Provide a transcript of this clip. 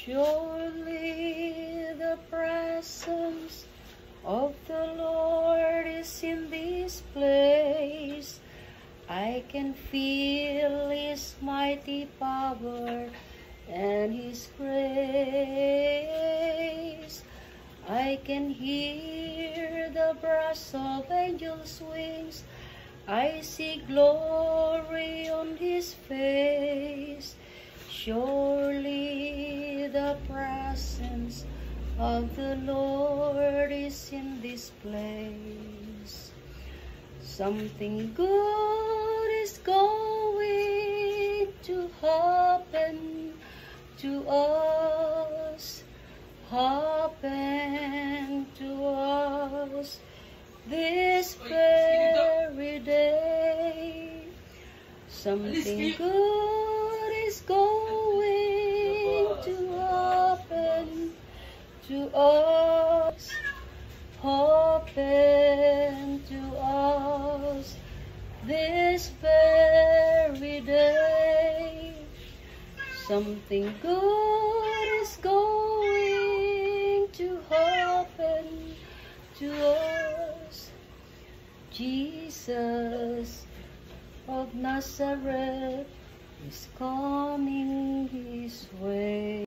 Surely the presence of the Lord is in this place. I can feel His mighty power and His grace. I can hear the brass of angels' wings. I see glory on His face. Surely the presence of the Lord is in this place. Something good is going to happen to us, happen to us this very day. Something good is going to happen to us, happen to us this very day. Something good is going to happen to us. Jesus of Nazareth is coming His way.